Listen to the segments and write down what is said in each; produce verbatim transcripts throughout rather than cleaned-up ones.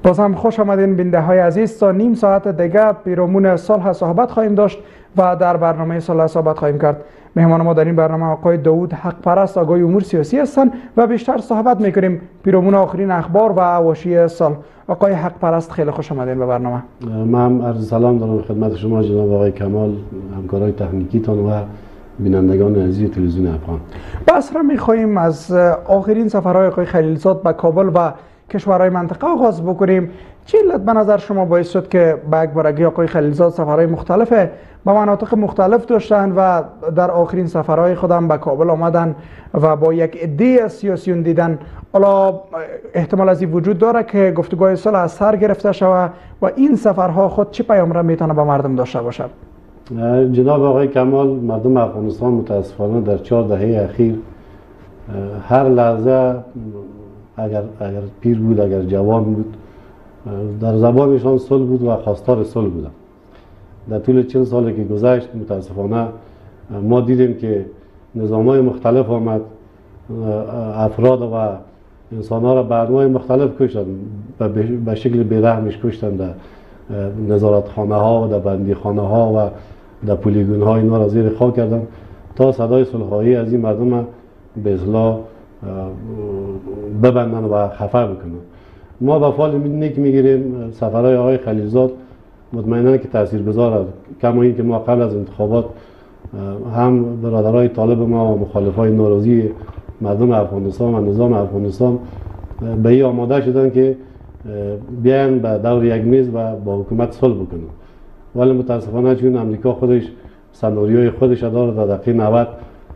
باز هم خوش آمدین بیننده های عزیز. تا نیم ساعت دیگه پیرامون صلح صحبت خواهیم داشت و در برنامه صلح صحبت خواهیم کرد. مهمان ما در این برنامه آقای داوود حق پرست، آگاه امور سیاسی هستند و بیشتر صحبت میکنیم پیرامون آخرین اخبار و حواشی صلح. آقای حق پرست خیلی خوش آمدین به برنامه. من عرض سلام دارم خدمت شما جناب آقای کمال، همکارای تکنیکیتان و بینندگان عزیز تلویزیون افغان. بس را میخواهیم از آخرین سفرهای آقای خلیلزاد به کابل و کشورهای منطقه آغاز بکنیم. چه علت به نظر شما باعث شد که به یک بارگی آقای خلیلزاد سفرهای مختلف به مناطق مختلف داشتند و در آخرین سفرهای خودم به کابل آمدن و با یک عده سیاسیون دیدن؟ حالا احتمال از این وجود داره که گفتگوهای صلح از سر گرفته شود و این سفرها خود چه پیام را میتونه به مردم داشته باشد؟ جناب آقای کمال، مردم افغانستان متاسفانه در چهار دهه اخیر هر لحظه اگر اگر پیر بود اگر جوان بود در زبانشان صلح بود و خواستار صلح بودن. در طول چند سالی که گذشت متاسفانه ما دیدیم که نظام‌های مختلف آمد، افراد و انسان‌ها را به انواع مختلف کشتن، به شکل بی‌رحمش کشتن، در نظارتخانه ها و در بندی خانه ها و در پلیگون ها اینا را زیر خاک کردن تا صدای صلح‌خواهی از این مردم به اصلاح ببندن و خفه بکنن. ما به فال نیک میگیریم سفرهای آقای خلیلزاد، مطمئنا که تاثیرگذار است. کما این که ما قبل از انتخابات هم برادرای طالب ما و مخالفای ناراضی مردم افغانستان و نظام افغانستان به این آماده شدن که بیان به دور یک میز و با حکومت صلح بکنن، ولی متاسفانه چون امریکا خودش سناریوی خودش داره، در دقیقه نود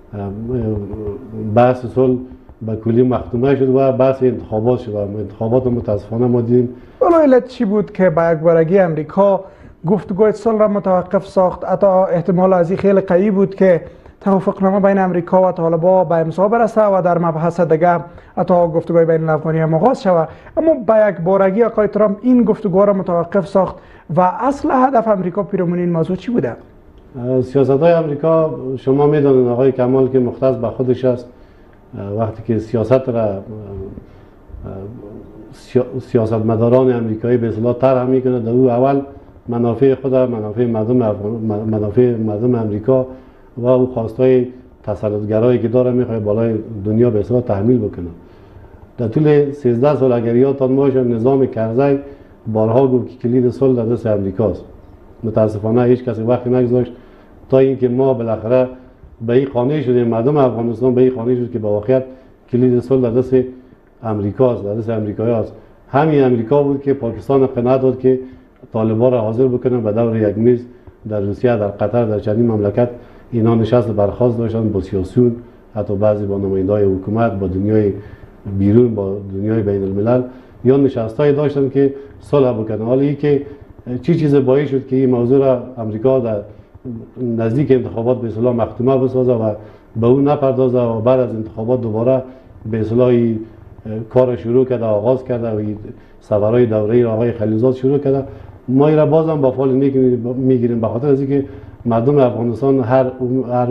بحث صلح به کلی مختومه شد و بحث انتخابات شد. انتخابات متاسفانه ما دیدیم. حالا علت چی بود که با یک بارگی امریکا گفتگوی صلح را متوقف ساخت؟ حتی احتمال از این خیلی قوی بود که توافقنامه بین امریکا و طالبان به امضا برسه و در مبحث دیگه حتی گفتگوی بین الافغانی هم آغاز شود، اما با یک بارگی آقای ترامپ این گفتگو را متوقف ساخت و اصل هدف امریکا پیرامون این موضوع چی بوده؟ سیاست‌های امریکا شما میدونید آقای کمال که مختص به خودش است. وقتی که سیاست را سیاستمداران امریکایی به اصطلاح طرح میکنه، در او اول منافع خود، منافع مردم منافع مردم امریکا و او خواستای تسلطگرایی که داره میخواد بالای دنیا به اصطلاح تحمیل بکنه. در طول سیزده سال اگر یادتان باشه نظام کرزی بارها گفت که کلید صلح در دست امریکاست. متاسفانه هیچ کسی وقتی نگذاشت تا اینکه ما بالاخره به این قانع شدیم، مردم افغانستان به این قانع شد که به واقعیت کلید صلح در دست امریکاست، در دست امریکایی است. همین امریکا بود که پاکستان قناعت داد که طالبان را حاضر بکنن به دور یک میز در روسیه، در قطر، در چندین مملکت اینا نشست برخاست داشتن با سیاسیون، حتی بعضی با نماینده‌های حکومت، با دنیای بیرون، با دنیای بین الملل یا نشستایی داشتن که صلح بکنن. حالا این که چی چیز باعث شد که این موضوع را امریکا در نزدیک انتخابات به اصطلاح مختومه بسازه و به اون نپردازه و بعد از انتخابات دوباره به اصطلاح کار شروع کرده، آغاز کرده و سفرهای دوره‌ای را آقای خلیلزاد شروع کرده. ما این را بازم با فال نیک میگیریم به خاطر از اینکه مردم افغانستان هر هر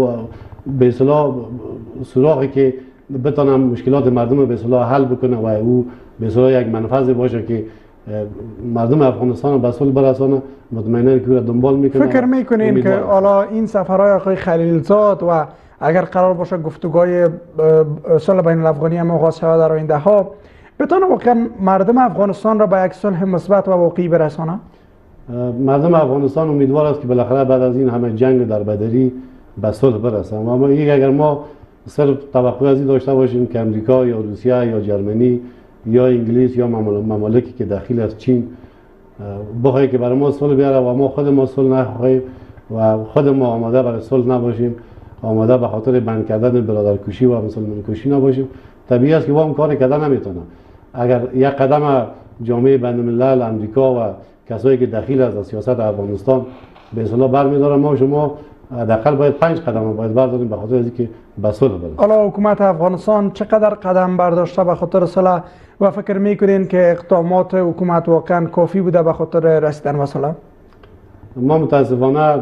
به اصطلاح سراغی که بتونن مشکلات مردم به اصطلاح حل بکنه و او به اصطلاح یک منفذ باشه که مردم افغانستان به صلح برسانه، مطمئنا که دنبال میکنه. فکر میکنین که حالا این سفرهای آقای خلیلزاد و اگر قرار باشه گفتگوهای صلح بین الافغانی هم آغاز شود در آینده ها بتونه واقعا مردم افغانستان را به یک صلح مثبت و واقعی برسانه؟ مردم افغانستان امیدوار است که بالاخره بعد از این همه جنگ در بدری به صلح برسن. اما اگر ما صرف توقع از این داشته باشیم که امریکا یا روسیه یا جرمنی یا انگلیس یا ممالکی که داخل از چین بخواهی که برای ما صلح بیاره و ما خود ما صلح نخواهیم و خود ما آماده برای صلح نباشیم، آماده به خاطر بند کردن برادرکشی و مسلمان کشی نباشیم، طبیعی است که با هم کار کردن نمیتونه. اگر یک قدم جامعه بین الملل، امریکا و کسایی که داخل از سیاست افغانستان به اصطلاح برمی‌دارن، ما شما حداقل باید پنج قدم باید برداریم به خاطر اینکه به صلح برسیم. حالا حکومت افغانستان چقدر قدم برداشته به خاطر صلح و فکر میکنین که اقدامات حکومت واقعا کافی بوده به خاطر رسیدن به صلح؟ ما متاسفانه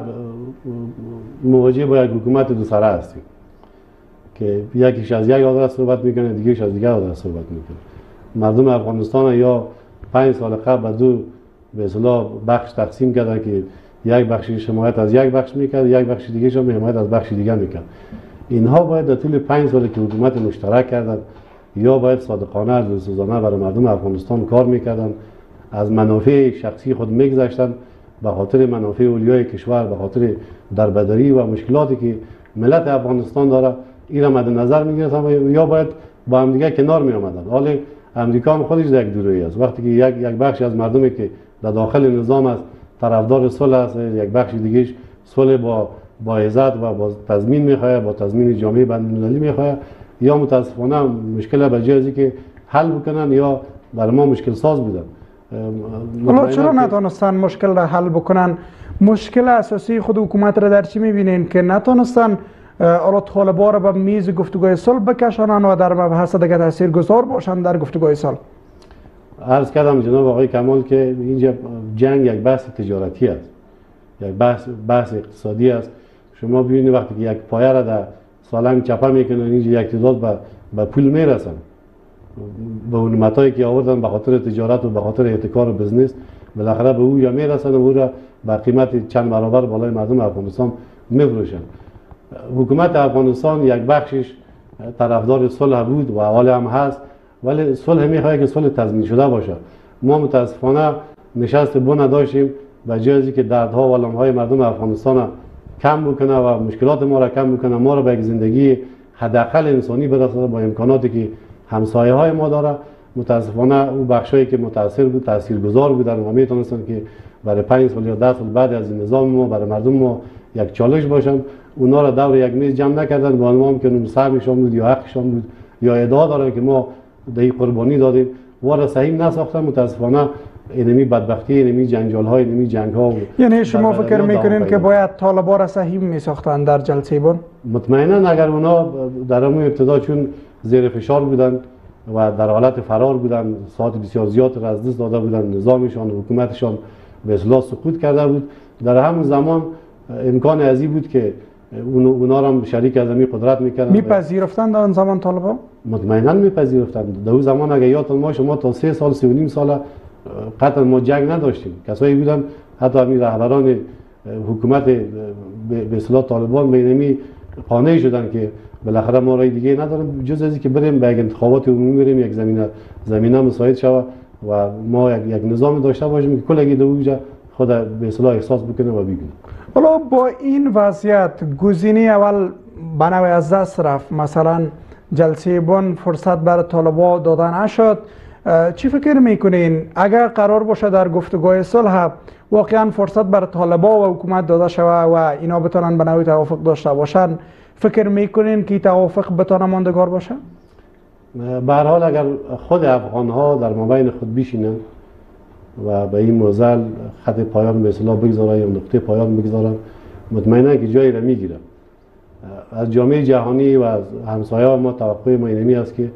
مواجه با یک حکومت دو سره هستیم که یکیش از یک آدرس صحبت میکنه، دیگه‌ش از دیگه آدرس صحبت میکنه. مردم افغانستان یا پنج سال قبل به دو به اصطلاح بخش تقسیم کردن که یک بخشش حمایت از یک بخش میکرد، یک بخش دیگه هم حمایت از بخش دیگه میکرد. اینها باید در طول پنج سال که حکومت مشترک کردن یا باید صادقانه دلسوزانه برای مردم افغانستان کار میکردن، از منافع شخصی خود میگذشتن به خاطر منافع اولیای کشور، به خاطر دربدری و مشکلاتی که ملت افغانستان داره این را مد نظر میگرفتن یا باید با هم دیگه کنار می آمدن. حالا امریکا هم خودش یک دورویی است. وقتی که یک یک بخش از مردمی که در داخل نظام است طرفدار صلح است، یک بخش دیگه صلح با با عزت و با تضمین میخواد، با تضمین جامعه بین‌المللی میخواد، یا متاسفانه مشکل به جای از که حل بکنن یا برای ما مشکل ساز بودن. حالا چرا نتونستن مشکل را حل بکنن؟ مشکل اساسی خود حکومت را در چی میبینین که نتونستن حالا طالبان را به میز گفتگوی صلح بکشانن و در مبحث دیگه تاثیرگذار باشن در گفتگوی صلح؟ عرض کردم جناب آقای کمال که اینجا جنگ یک بحث تجارتی است، یک بحث بحث اقتصادی است. شما ببینید وقتی که یک پایه را در سالنگ چپه میکنن اینجا یک تعداد به به پول میرسن، به اون متایی که آوردن به خاطر تجارت و به خاطر احتکار و بزنس بالاخره به او یا میرسن و او را به قیمت چند برابر بالای مردم افغانستان میفروشن. حکومت افغانستان یک بخشش طرفدار صلح بود و حال هم هست، ولی صلح میخواد که صلح تضمین شده باشه. ما متاسفانه نشست بو نداشتیم و جایی که دردها و آلمهای مردم افغانستان کم بکنه و مشکلات ما را کم بکنه، ما را به یک زندگی حداقل انسانی برسونه با امکاناتی که همسایه های ما داره. متاسفانه اون بخشایی که متاثر بود تاثیرگذار بودن و میتونستن که برای پنج سال یا ده سال بعد از این نظام ما برای مردم ما یک چالش باشن، اونا را دور یک میز جمع نکردن با ما که سهمشون بود یا حقشون بود یا ادعا دارن که ما دی قربانی دادیم و را صحیح نساختن. متاسفانه اینمی بدبختی، اینمی جنجال های، اینمی جنگ ها. یعنی شما فکر میکنین که باید طالبان را صحیح میساختن در جلسه بون؟ مطمئنا اگر اونا در اون ابتدا چون زیر فشار بودن و در حالت فرار بودن، ساعت بسیار زیاد را از دست داده بودن، نظامشان و حکومتشان به اصلاح سقوط کرده بود، در همون زمان امکان ازی بود که اونا را هم شریک از امی قدرت میکردن. میپذیرفتند آن زمان طالبان؟ مطمئنا میپذیرفتند. در اون زمان اگر یادتون ما شما تا سه سال سه و نیم سال قطعا ما جنگ نداشتیم. کسایی بودن حتی همین رهبران حکومت به اصطلاح طالبان بینمی قانع شدن که بالاخره ما رای دیگه نداریم جز از که بریم به یک انتخابات عمومی بریم، یک زمینه زمینه مساعد شود و ما یک, یک نظام داشته باشیم که کلگی دو وجه خود به اصطلاح احساس بکنه و بگیم. حالا با این وضعیت گزینه اول بنوی از دست رفت، مثلا جلسه بن فرصت بر طالبان دادن نشد، چی فکر میکنین اگر قرار باشه در گفتگوی صلح واقعا فرصت بر طالبان و حکومت داده شود و اینا بتونن به نوعی توافق داشته باشن، فکر میکنین که توافق بتونه ماندگار باشه؟ به هر حال اگر خود افغان ها در مابین خود بشینن و به این موزل خط پایان به اصطلاح بگذارن یا نقطه پایان بگذارن، مطمئنا که جایی را میگیرن. از جامعه جهانی و از همسایه‌ها ما توقع ما اینمی است که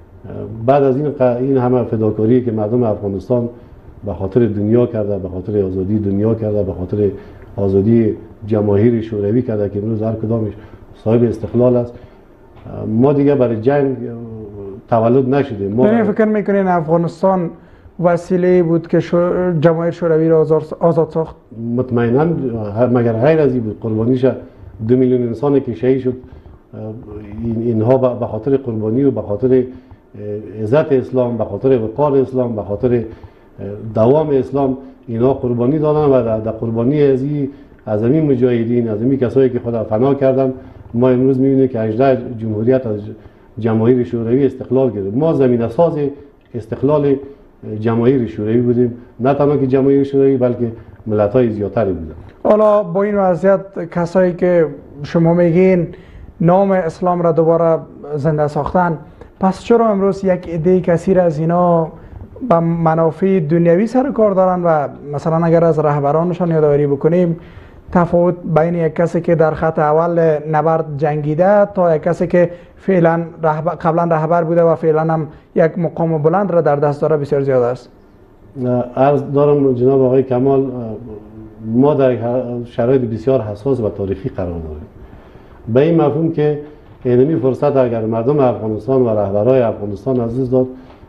بعد از این این همه فداکاری که مردم افغانستان به خاطر دنیا کرده، به خاطر آزادی دنیا کرده، به خاطر آزادی جماهیر شوروی کرده که امروز هر کدامش صاحب استقلال است، ما دیگه برای جنگ تولد نشدیم. ما یعنی فکر میکنین افغانستان وسیله بود که شو... جماهیر شوروی را آزاد ساخت؟ مطمئنا، مگر غیر از این بود. قربانیش دو میلیون انسانی که شهید شد، اینها به خاطر قربانی و به خاطر عزت اسلام، به خاطر وقار اسلام، به خاطر دوام اسلام اینها قربانی دادن و در قربانی از این از این مجاهدین، از این کسایی که خدا فنا کردن، ما امروز می‌بینیم که هجده جمهوریت از جماهیر شوروی استقلال گرفت. ما زمین اساس استقلال جماهیر شوروی بودیم، نه تنها که جماهیر شوروی بلکه ملت‌های زیادتری بودن. حالا با این وضعیت کسایی که شما میگین نام اسلام را دوباره زنده ساختن، پس چرا امروز یک عده کثیر از اینا با منافع دنیوی سر کار دارن و مثلا اگر از رهبرانشان یادآوری بکنیم تفاوت بین یک کسی که در خط اول نبرد جنگیده تا یک کسی که فعلا رهبر قبلا رهبر بوده و فعلا هم یک مقام بلند را در دست داره بسیار زیاد است. عرض دارم جناب آقای کمال، ما در شرایط بسیار حساس و تاریخی قرار داریم، به این مفهوم که اینمی فرصت اگر مردم افغانستان و رهبرای افغانستان از دست داد،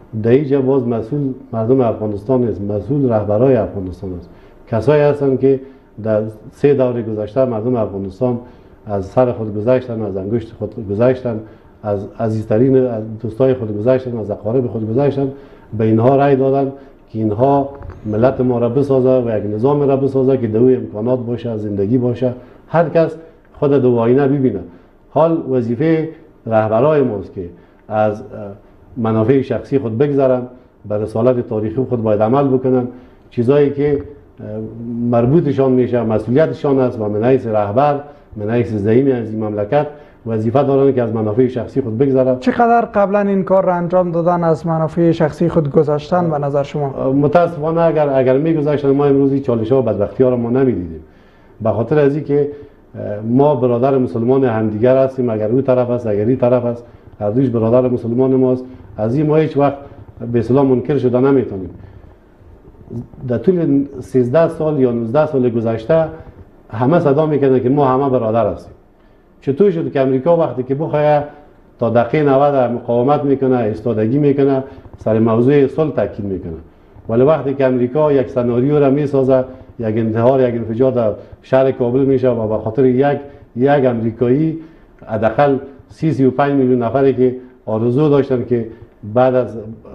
در اینجا باز مسئول مردم افغانستان است، مسئول رهبرای افغانستان است. کسایی هستند که در سه دوره گذشته مردم افغانستان از سر خود گذشتن، از انگشت خود گذشتن، از عزیزترین از دوستای خود گذشتن، از اقارب خود گذشتن، به اینها رأی دادن که اینها ملت ما را بسازه و یک نظام را بسازه که دوی امکانات باشه، زندگی باشه، هر کس خود دو آینه ببینه. حال وظیفه رهبرای ماست که از منافع شخصی خود بگذرن، به رسالت تاریخی خود باید عمل بکنن، چیزایی که مربوطشان میشه، مسئولیتشان است و من حیث رهبر، من حیث زعیم از این مملکت وظیفه دارن که از منافع شخصی خود بگذرن. چقدر قبلا این کار را انجام دادن، از منافع شخصی خود گذاشتن به نظر شما؟ متاسفانه اگر اگر میگذاشتن ما امروزی چالش ها و بدبختی ها را ما نمیدیدیم، به خاطر از اینکه ما برادر مسلمان همدیگر هستیم. اگر او طرف است، اگر این طرف است، هر دویش برادر مسلمان ماست. از این ما هیچ وقت به اسلام منکر شده نمیتونیم. در طول سیزده سال یا نوزده سال گذشته همه صدا میکنن که ما همه برادر هستیم. چطور شد که امریکا وقتی که بخواه تا دقیقه نود مقاومت میکنه، ایستادگی میکنه، سر موضوع صلح تاکید میکنه، ولی وقتی که امریکا یک سناریو را میسازه، یک انتحار، یک انفجار در شهر کابل میشه و به خاطر یک یک امریکایی حداقل سی سی و پنج میلیون نفری که آرزو داشتن که بعد از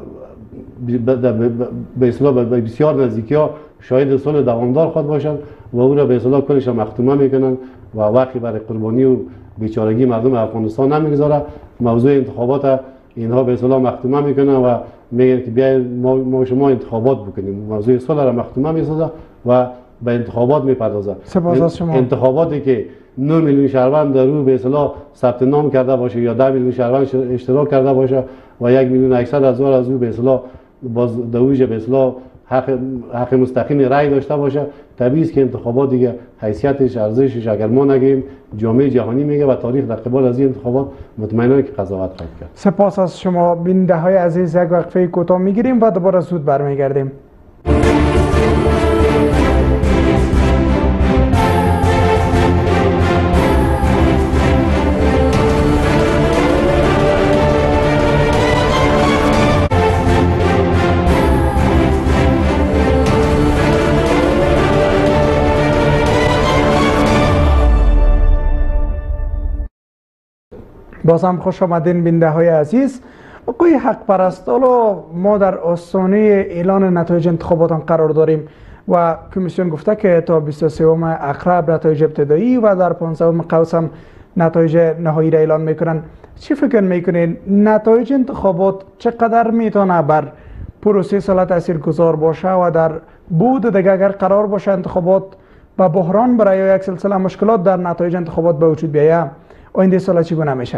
به اصطلاح به بسیار نزدیکی ها شاهد صلح دوامدار خود باشند و او را به اصطلاح کلش مختومه میکنن و وقتی برای قربانی و بیچارگی مردم افغانستان نمیگذاره. موضوع انتخابات اینها به اصطلاح مختومه میکنن و میگن که بیاید ما, ما شما انتخابات بکنیم. موضوع صلح را مختومه میسازه و به انتخابات میپردازه. سپاس از شما. انتخاباتی که نه میلیون شهروند در او به اصطلاح ثبت نام کرده باشه یا ده میلیون شهروند اشتراک کرده باشه و یک میلیون و هشتصد هزار از او به اصطلاح باز دویج به اصطلاح حق حق مستقیم رأی داشته باشه، طبیعی است که انتخابات دیگه حیثیتش، ارزشش اگر ما نگیم جامعه جهانی میگه و تاریخ در قبال از این انتخابات مطمئنا که قضاوت خواهد کرد. سپاس از شما. بیننده های عزیز، یک وقفه کوتاه میگیریم و دوباره زود برمیگردیم. باز هم خوش آمدین بیننده های عزیز. آقای حق پرستالو، ما در آستانه اعلان نتایج انتخابات قرار داریم و کمیسیون گفته که تا بیست و سوم اکتبر نتایج ابتدایی و در پانزدهم قوس هم نتایج نهایی را اعلان میکنن. چی فکر میکنین نتایج انتخابات چقدر میتونه بر پروسه سال تاثیرگذار باشه و در بود دیگه اگر قرار باشه انتخابات با بحران برای یک سلسله مشکلات در نتایج انتخابات به وجود بیاید، آینده سال چگونه میشه؟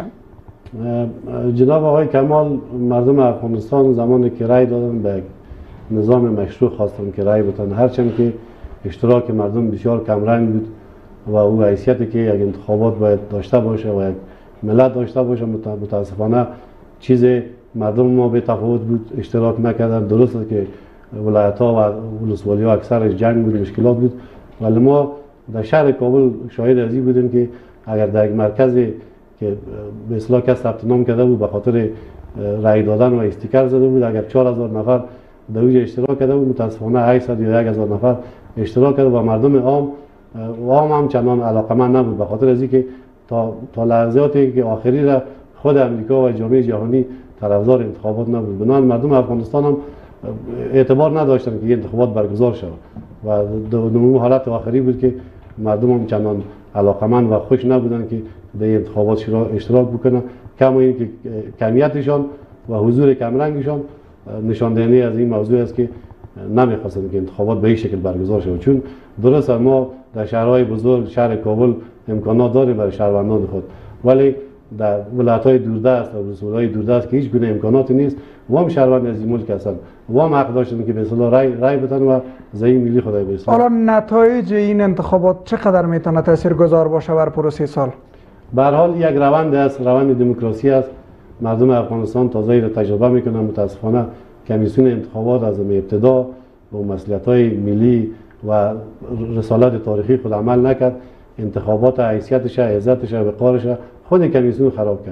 جناب آقای کمال، مردم افغانستان زمانی که رای دادن به نظام مشروع خواستن که رای بدن، هرچند که اشتراک مردم بسیار کمرنگ بود و او حیثیتی که یک انتخابات باید داشته باشه و یک ملت داشته باشه، متاسفانه چیز مردم ما به تفاوت بود، اشتراک نکردن. درست است که ولایت ها و ولسوالی ها اکثرش جنگ بود، مشکلات بود، ولی ما در شهر کابل شاهد از این بودیم که اگر در یک مرکزی که به اصطلاح کس ثبت نام کرده بود به خاطر رای دادن و استیکر زده بود، اگر چهار هزار نفر در اونجا اشتراک کرده بود، متاسفانه هشتصد یا یک هزار نفر اشتراک کرده و مردم عام عام هم چندان علاقمند نبود، به خاطر از اینکه تا تا لحظاتی که آخری را خود امریکا و جامعه جهانی طرفدار انتخابات نبود. بنابراین مردم افغانستان هم اعتبار نداشتن که این انتخابات برگزار شود و دوم حالت آخری بود که مردم هم چندان علاقمند و خوش نبودن که در انتخابات اشتراک بکنن. کما این که کمیتشان و حضور کمرنگشان نشان دهنده از این موضوع است که نمیخواستن که انتخابات به این شکل برگزار شود. چون درست ما در شهرهای بزرگ، شهر کابل امکانات داریم برای شهروندان خود، ولی در ولایت‌های دوردست و ولسوالی‌های دوردست که هیچ گونه امکاناتی نیست، وام شهروند از این ملک هستند، وام حق داشتن که به اصطلاح رای رای بدن و زمین ملی خدای به اصطلاح. حالا نتایج این انتخابات چقدر میتونه تاثیرگذار باشه بر پروسه سال؟ به هر حال یک روند است، روند دموکراسی است. مردم افغانستان تازه را تجربه میکنن. متاسفانه کمیسیون انتخابات از ابتدا با مسئولیت‌های ملی و رسالت تاریخی خود عمل نکرد. انتخابات حیثیتش، عزتش، وقارش خود کمیسیون خراب کرد.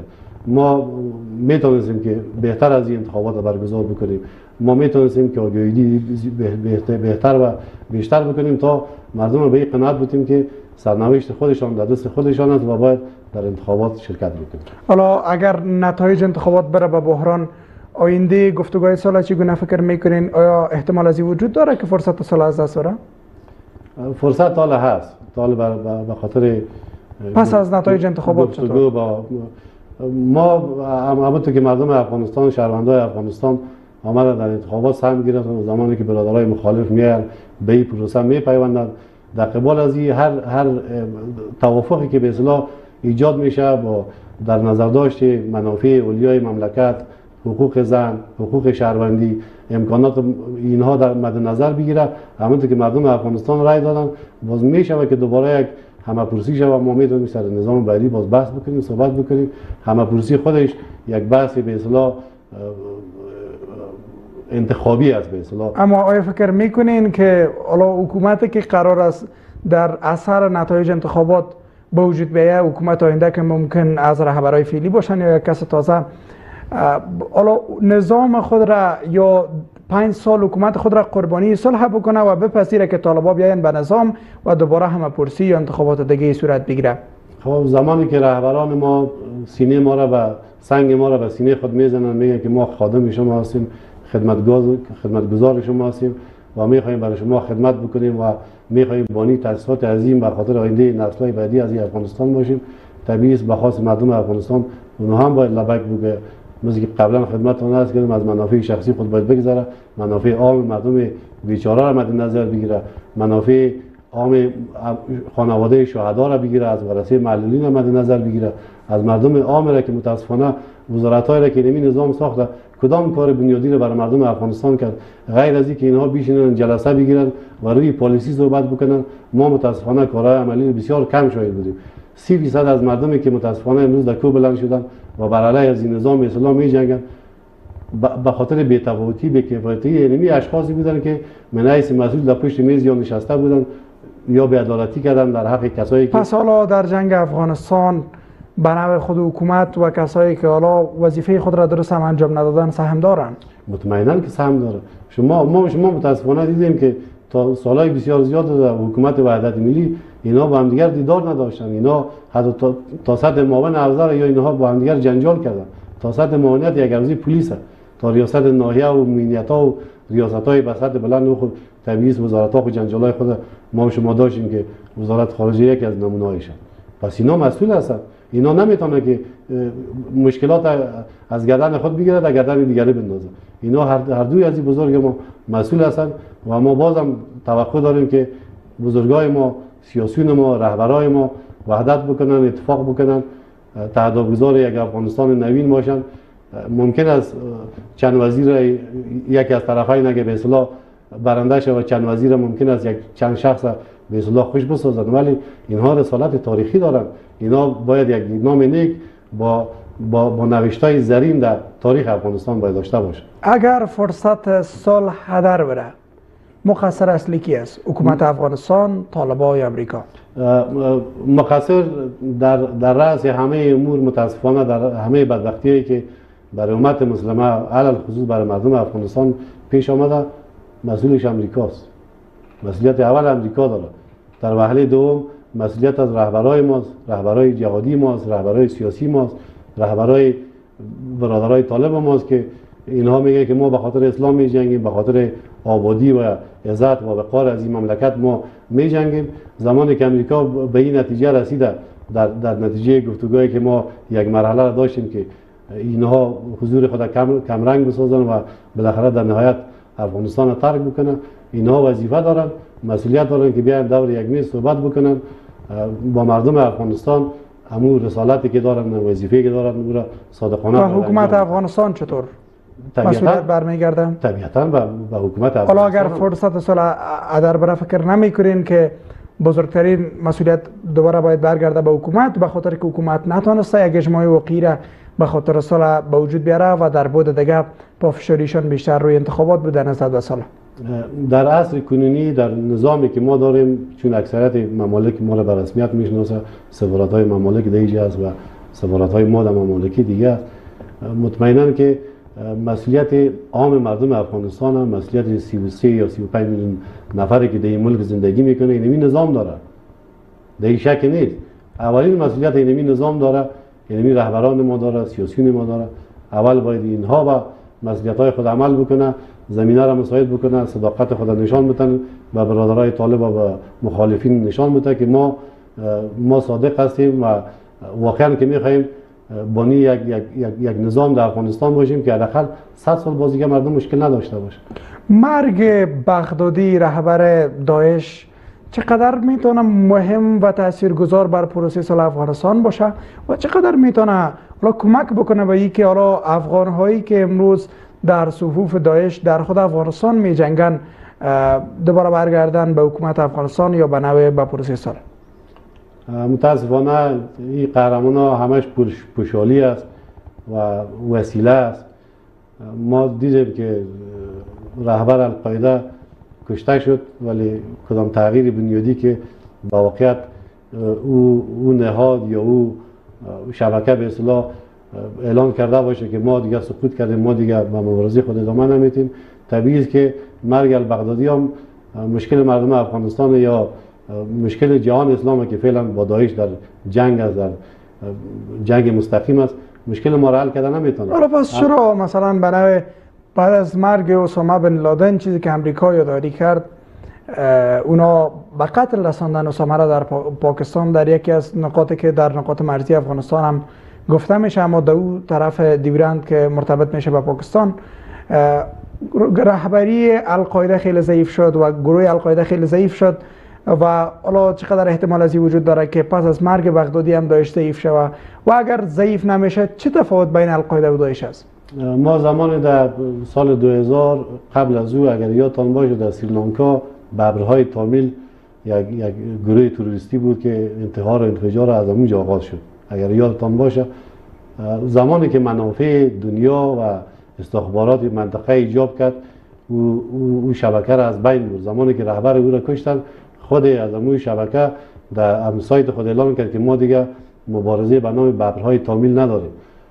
ما میتونستیم که بهتر از این انتخابات برگزار بکنیم، ما میتونستیم که آگاهی بهتر و بیشتر بکنیم تا مردم به این قناعت بودیم که سرنوشت خودشان در دست خودشان است و باید در انتخابات شرکت بکنیم. حالا اگر نتایج انتخابات بره به بحران، آینده گفتگوهای صلح چگونه فکر میکنین؟ آیا احتمال از این وجود داره که فرصت صلح از دست بره؟ فرصت حالا هست، حالا به خاطر پس از نتایج انتخابات چطور؟ با ما همونطور که مردم افغانستان، شهروندان افغانستان آمدن در انتخابات سهم گرفتن، زمانی که برادرای مخالف میان به این پروسه میپیوندند، در قبال از این هر هر توافقی که به اصطلاح ایجاد میشه با در نظر داشت منافع اولیای مملکت، حقوق زن، حقوق شهروندی، امکانات اینها در مد نظر بگیره، همونطور که مردم افغانستان رای دادن، باز میشه که دوباره یک همه‌پرسی شود. ما میتونیم سر نظام بعدی باز بحث بکنیم، صحبت بکنیم. همه‌پرسی خودش یک بحث به اصطلاح انتخابی است به اصطلاح. اما آیا فکر میکنین که حالا حکومتی که قرار است در اثر نتایج انتخابات به وجود بیاید، حکومت آینده که ممکن از رهبرای فعلی باشن یا یک کس تازه، حالا نظام خود را یا پنج سال حکومت خود را قربانی صلح بکنه و بپذیره که طالبا بیاین به نظام و دوباره همه‌پرسی یا انتخابات دیگه صورت بگیره؟ خب زمانی که رهبران ما سینه ما را به سنگ ما را به سینه خود میزنن، میگن که ما خادم شما هستیم، خدمتگزار خدمتگزار شما هستیم و میخواهیم برای شما خدمت بکنیم و میخواهیم بانی تاسیسات عظیم به خاطر آینده نسل‌های بعدی از افغانستان باشیم، طبیعی است به خاص مردم افغانستان اونها هم باید لبک بگه، مثل که قبلا خدمتتون عرض کردم، از منافع شخصی خود باید بگذره، منافع عام مردم بیچاره را مد نظر بگیره، منافع عام خانواده شهدا را بگیره، از ورثه معلولین را مد نظر بگیره، از مردم عام را که متاسفانه وزارت‌های را که نمی نظام ساخته کدام کار بنیادی را برای مردم افغانستان کرد غیر از اینکه اینها بیشینن جلسه بگیرن و روی پالیسی صحبت بکنن. ما متاسفانه کارهای عملی بسیار کم شاهد بودیم. سی درصد از مردمی که متاسفانه امروز در کوه بلند شدن و بر علیه از این نظام اسلام می جنگن به خاطر بی‌تفاوتی، بی‌کفایتی علمی اشخاصی بودن که من حیث مسئول در پشت میز یا نشسته بودن یا بی‌عدالتی کردن در حق کسایی که پس حالا در جنگ افغانستان به نوع خود حکومت و کسایی که حالا وظیفه خود را درست هم انجام ندادن سهم دارن؟ مطمئنا که سهم داره. شما ما شما متاسفانه دیدیم که تا سالهای بسیار زیاد در حکومت وحدت ملی اینا با هم دیگر دیدار نداشتن، اینا حتی تا, تا سطح معاون افضل یا اینها با هم دیگر جنجال کردن، تا سطح معاونیت یک ارزی پلیس تا ریاست ناحیه و امنیت‌ها و ریاست‌های به سطح بلند و خود طبیعی وزارت‌ها و جنجال‌های خود ما و شما داشتیم که وزارت خارجه یکی از نمونه‌هایش. پس اینا مسئول هستن، اینا نمیتونه که مشکلات از گردن خود بگیره در گردن دیگری بندازه. اینا هر هر دوی از این بزرگ ما مسئول هستن و ما بازم توقع داریم که بزرگای ما، سیاسیون ما، رهبرای ما وحدت بکنن، اتفاق بکنن، تعهدگزار یک افغانستان نوین باشن. ممکن است چند وزیر یکی از طرفین اگه به اصطلاح برنده شه و چند وزیر ممکن است یک چند شخص به اصطلاح خوش بسازن، ولی اینها رسالت تاریخی دارن. اینا باید یک نام نیک با با, با نوشتای زرین در تاریخ افغانستان باید داشته باشه. اگر فرصت صلح هدر بره، مقصر اصلی کی است؟ حکومت افغانستان، طالبان یا امریکا؟ مقصر در در رأس همه امور متاسفانه در همه بدبختی‌هایی که برای امت مسلمه علل خصوص برای مردم افغانستان پیش آمده مسئولش امریکاست. مسئولیت اول امریکا داره. در وهله دوم مسئولیت از رهبرای ماست، رهبرای جهادی ماست، رهبرای سیاسی ماست، رهبرای برادرای طالب ماست که اینها میگه که ما به خاطر اسلام میجنگیم، به خاطر آبادی و عزت و وقار از این مملکت ما میجنگیم. زمانی که امریکا به این نتیجه رسیده در در نتیجه گفتگوهایی که ما یک مرحله را داشتیم که اینها حضور خود کم کم رنگ بسازن و بالاخره در نهایت افغانستان را ترک بکنن، اینها وظیفه دارن، مسئولیت دارن که بیان دور یک میز صحبت بکنن با مردم افغانستان، همون رسالتی که دارن، وظیفه‌ای که دارن اون را صادقانه. و حکومت افغانستان چطور مسئولیت برمیگرده؟ طبیعتاً به حکومت افغانستان. حالا اگر فرصت صلح هدر بره، فکر نمی‌کنین که بزرگترین مسئولیت دوباره باید برگرده به حکومت، به خاطر که حکومت نتونسته یک اجماع وقیره به خاطر صلح به وجود بیاره و در بعد دیگه پافشاریشان بیشتر روی انتخابات بوده نسبت به صلح؟ در عصر کنونی در نظامی که ما داریم، چون اکثریت ممالک ما را به رسمیت میشناسه، سفارت‌های ممالک دیگه هست و سفارت‌های ما در ممالک دیگه است. مطمئناً که مسئولیت عام مردم افغانستان هم مسئولیت سی و سه یا سی و پنج میلیون نفری که در این ملک زندگی میکنه اینمی نظام داره، در این شک نیست. اولین مسئولیت اینمی نظام داره، اینمی رهبران ما داره، سیاسیون ما داره. اول باید اینها با مسئولیت‌های خود عمل بکنه، زمینه را مساعد بکنه، صداقت خود نشان بدن و برادرای طالب و مخالفین نشان بده که ما ما صادق هستیم و واقعا که می‌خوایم بانی یک, یک, یک, یک نظام در افغانستان باشیم که حداقل صد سال بازیگه مردم مشکل نداشته باشه. مرگ بغدادی رهبر داعش چقدر میتونه مهم و تاثیرگذار بر پروسه صلح افغانستان باشه و چقدر میتونه حالا کمک بکنه به اینکه حالا افغان هایی که امروز در صفوف داعش در خود افغانستان می جنگن دوباره برگردن به حکومت افغانستان یا به نوع به پروسه صلح؟ متاسفانه این قهرمان ها همش پوشالی است و وسیله است. ما دیدیم که رهبر القاعده کشته شد ولی کدام تغییر بنیادی که با واقعیت او, او نهاد یا او شبکه به اصطلاح اعلان کرده باشه که ما دیگه سقوط کردیم، ما دیگه به مبارزه خود ادامه نمیدیم، طبیعی است که مرگ البغدادی هم مشکل مردم افغانستان یا مشکل جهان اسلام که فعلا با داعش در جنگ است، در جنگ مستقیم است، مشکل ما را حل کرده نمیتونه. حالا پس چرا مثلا برای بعد از مرگ اسامه بن لادن چیزی که امریکا یادآوری کرد اونا به قتل رساندن اسامه را در پاکستان در یکی از نقاطی که در نقاط مرزی افغانستان هم گفته میشه، اما در اون طرف دیورند که مرتبط میشه به پاکستان رهبری القاعده خیلی ضعیف شد و گروه القاعده خیلی ضعیف شد و حالا چقدر احتمال از این وجود داره که پس از مرگ بغدادی هم داعش ضعیف شود و اگر ضعیف نمیشه چه تفاوت بین القاعده و داعش است؟ ما زمان در سال دو هزار قبل از او اگر یادتان باشه در سریلانکا ببرهای تامیل یک, یک گروه تروریستی بود که انتحار و انفجار از اونجا آغاز شد. اگر یادتان باشه زمانی که منافع دنیا و استخبارات منطقه ایجاب کرد او, او شبکه را از بین برد. زمانی که رهبر او را کشتن خود از اموی شبکه در سایت خود اعلام کرد که ما دیگه مبارزه به نام ببرهای تامیل نداریم.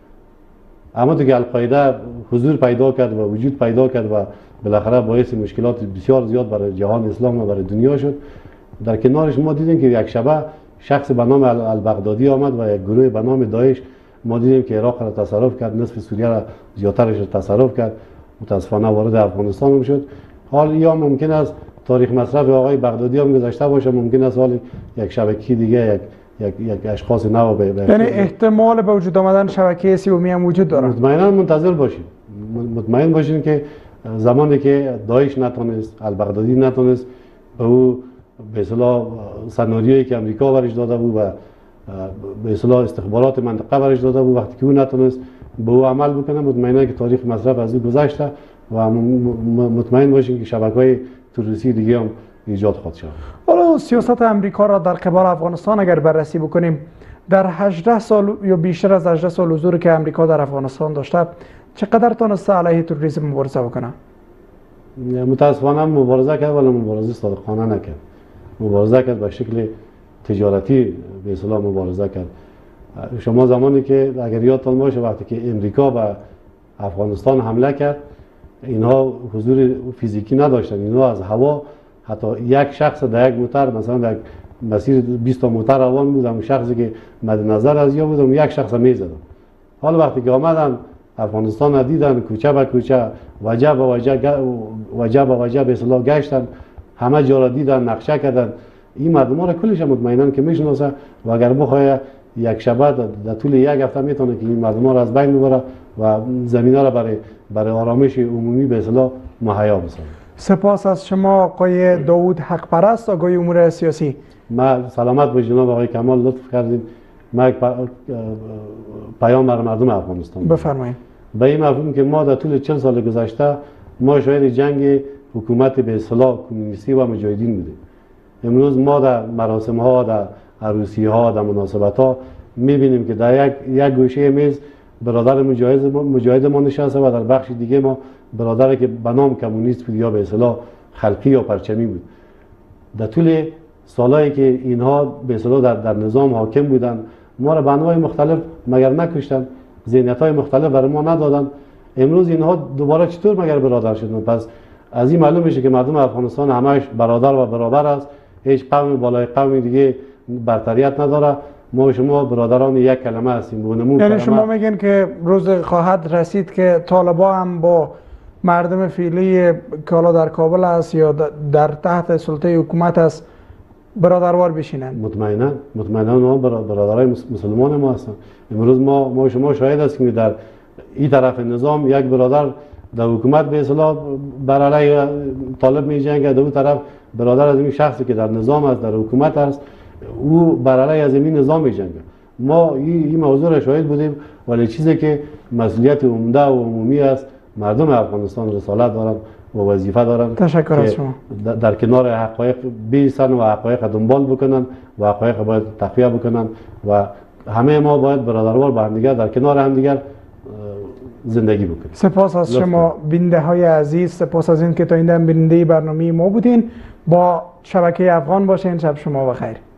اما دیگه القاعده حضور پیدا کرد و وجود پیدا کرد و بالاخره باعث مشکلات بسیار زیاد برای جهان اسلام و برای دنیا شد. در کنارش ما دیدیم که یک شبه شخص به نام البغدادی آمد و یک گروه به نام داعش ما دیدیم که عراق را تصرف کرد، نصف سوریه را زیادترش را تصرف کرد، متاسفانه وارد افغانستان هم شد. حال یا ممکن است تاریخ مصرف آقای بغدادی هم گذشته باشه، ممکن است حال یک شبکه دیگه یک یک یک اشخاص نو به یعنی احتمال به وجود آمدن شبکه سومی هم وجود داره. مطمئنا منتظر باشید، مطمئن باشین که زمانی که داعش نتونست، البغدادی نتونست به او به اصطلاح سناریویی که امریکا برش داده بود و به اصطلاح استخبارات منطقه برش داده بود، وقتی که او نتونست به او عمل بکنه مطمئنا که تاریخ مصرف از او گذشته و مطمئن باشین که شبکه‌های تروریستی دیگه هم ایجاد خواهد شد. حالا سیاست امریکا را در قبال افغانستان اگر بررسی بکنیم، در هجده سال یا بیشتر از هجده سال حضور که امریکا در افغانستان داشته چقدر تونسته علیه تروریسم مبارزه بکنه؟ متاسفانه مبارزه کرد ولی مبارزه صادقانه نکرد. مبارزه کرد به شکل تجارتی، به اصطلاح مبارزه کرد. شما زمانی که اگر یادتان باشه وقتی که امریکا به افغانستان حمله کرد اینها حضور فیزیکی نداشتن، اینها از هوا حتی یک شخص در یک موتر مثلا در مسیر بیست تا موتر روان بود، اون شخصی که مد نظر از یا بود اون یک شخص میزدن. حالا وقتی که آمدن افغانستان دیدن کوچه به کوچه وجه به وجه وجه به وجه به اصطلاح گشتن، همه جا را دیدن، نقشه کردن. این مردم ها را کلش مطمئنن که میشناسه و اگر بخواد یک شبه در طول یک هفته میتونه که این مردم ها را از بین ببره و زمینه را برای برای آرامش عمومی به اصطلاح مهیا بسازه. سپاس از شما آقای داوود حق پرست، آقای امور سیاسی. ما سلامت به جناب آقای کمال لطف کردید. ما یک پیام بر مردم افغانستان بفرمایید. به این مفهوم که ما در طول چهل سال گذشته ما شاهد جنگ حکومت به اصطلاح کمونیستی و مجاهدین بودیم. امروز ما در مراسم ها، در عروسی ها، در مناسبت ها میبینیم که در یک یک گوشه میز برادر مجاهد ما مجاهد ما نشسته و در بخش دیگه ما برادری که به نام کمونیست بود یا به اصطلاح خلقی یا پرچمی بود. در طول سالایی که اینها به اصطلاح در, در نظام حاکم بودن ما را به انواع مختلف مگر نکشتن، ذهنیت های مختلف برای ما ندادن. امروز اینها دوباره چطور مگر برادر شدن؟ پس از این معلوم میشه که مردم افغانستان همش برادر و برابر است، هیچ قوم بالای قوم دیگه برتریت نداره. ما و شما برادران یک کلمه هستیم. یعنی شما میگین که روز خواهد رسید که طالبان هم با مردم فعلی که حالا در کابل است یا در تحت سلطه حکومت است برادروار بشینند؟ مطمئنا مطمئنا ما برادرای مسلمان ما هستند. امروز ما ما شما شاهد هستیم که در این طرف نظام یک برادر در حکومت به اصطلاح بر علیه طالب می جنگه، در اون طرف برادر از این شخصی که در نظام است، در حکومت است، او بر علیه از این نظام می جنگه. ما این موضوع را شاهد بودیم، ولی چیزی که مسئولیت عمده و عمومی است، مردم افغانستان رسالت دارند و وظیفه دارند. تشکر از شما. در کنار حقایق بیستن و حقایق دنبال بکنن و حقایق باید تخفیه بکنن و همه ما باید برادروار با هم دیگر در کنار هم دیگر زندگی بکنیم. سپاس از شما بیننده های عزیز، سپاس از این که تا این دم بیننده برنامه ما بودین. با شبکه افغان باشین. شب شما بخیر.